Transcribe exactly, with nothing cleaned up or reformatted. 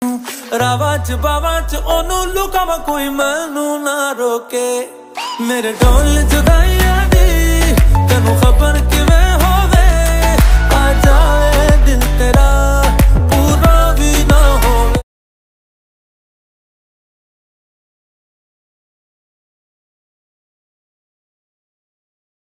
रावा च बावा च ओनू लुकावा कोई मैनू ना रोके मेरे ढोल जुदाइया